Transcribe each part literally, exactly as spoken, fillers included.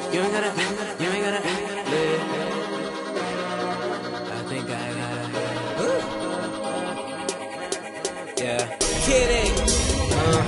you ain't gotta, you ain't gotta live. I think I gotta, ooh. Yeah, kidding. Uh,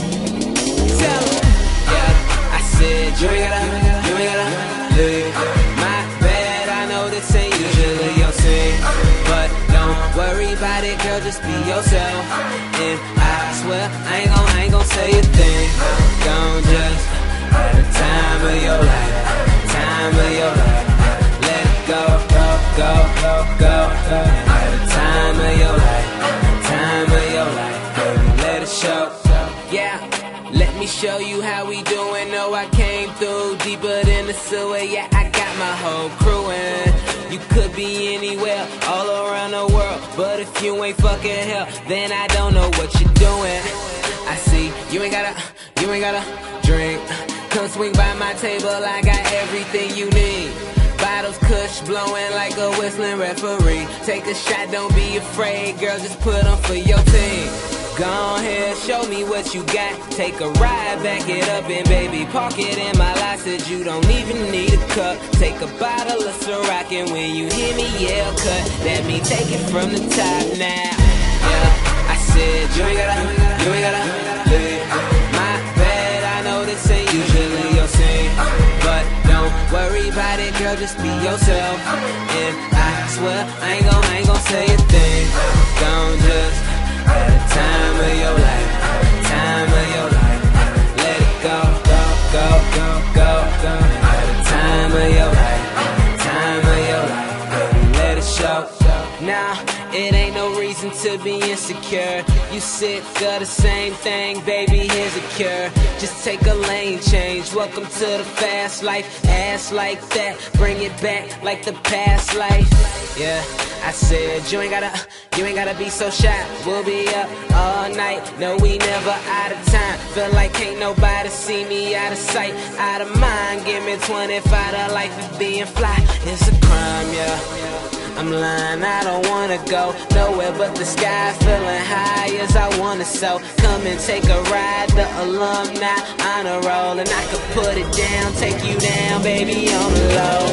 tell 'em. Yeah, I said you ain't gotta, you ain't gotta live. My bad, I know this ain't usually your scene, but don't worry about it, girl, just be yourself. And I swear, I ain't gon', I ain't gon' say a thing. Gon' just have the time of your life, time of your life. Let it go, go, go, go, go, go. Have the time of your life, time of your life, baby, let it show. Yeah, let me show you how we doing. No, I came through deeper than the sewer. Yeah, I got my whole crew in. You could be anywhere, all around the world, but if you ain't fucking hell, then I don't know what you're doing. I see, you ain't gotta, you ain't gotta drink. Come swing by my table, I got everything you need. Bottles, kush, blowing like a whistling referee. Take a shot, don't be afraid, girl, just put on for your team. Go ahead, show me what you got. Take a ride, back it up, and baby, park it in my lot. Said you don't even need a cup. Take a bottle of Ciroc, and when you hear me yell cut, that mean take it from the top now. Yeah, I said you ain't gotta, you ain't gotta live. My bad, I know this ain't usually your scene, but don't worry about it, girl, just be yourself. And I swear, I ain't gon', I ain't gon' say a thing. Don't just have the time of your life, time of your life. Let it go, go, go, go, go, go. Have the time of your life, time of your life, baby, let it show. Nah, it ain't no reason to be insecure. You sick of the same thing, baby, here's a cure. Just take a lane change. Welcome to the fast life. Ass like that, bring it back like the past life. Yeah, I said you ain't gotta, you ain't gotta be so shy. We'll be up all night, no, we never out of time. Feel like can't nobody see me out of sight, out of mind. Give me twenty-five to life of being fly. It's a crime, yeah, I'm lying, I don't wanna go nowhere but the sky, feeling high as I wanna. So come and take a ride, the alumni on a roll, and I could put it down, take you down, baby, on the low.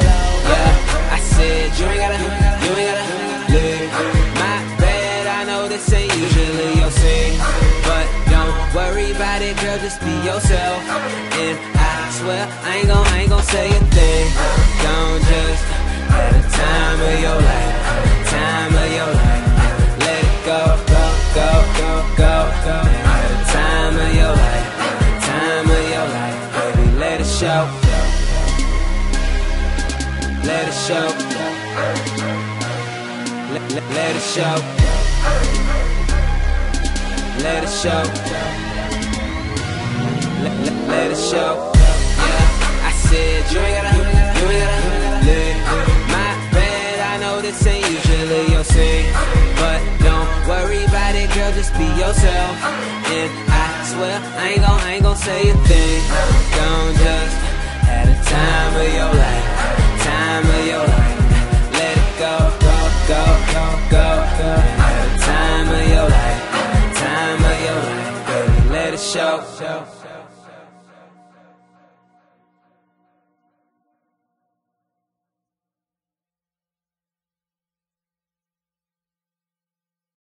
Yeah, I said you ain't gotta, you ain't gotta live. My bad, I know this ain't usually your scene, but don't worry about it, girl, just be yourself. And I swear, I ain't gon', I ain't gon' say a thing. Don't just have the time of your life, time of your life. Let it go, go, go, go, go, go. Have the time of your life, time of your life, baby, let it show. Let it show. Let, let, let it show. Let it show. Let, let, let it show. Yeah, I said you ain't gotta, you ain't gotta live. This ain't usually your scene, but don't worry about it, girl, just be yourself. And I swear, I ain't gon', I ain't gon' say a thing. Don't just have the time of your life, time of your life. Let it go, go, go, go, go, go. Have the time of your life, time of your life, baby, let it show.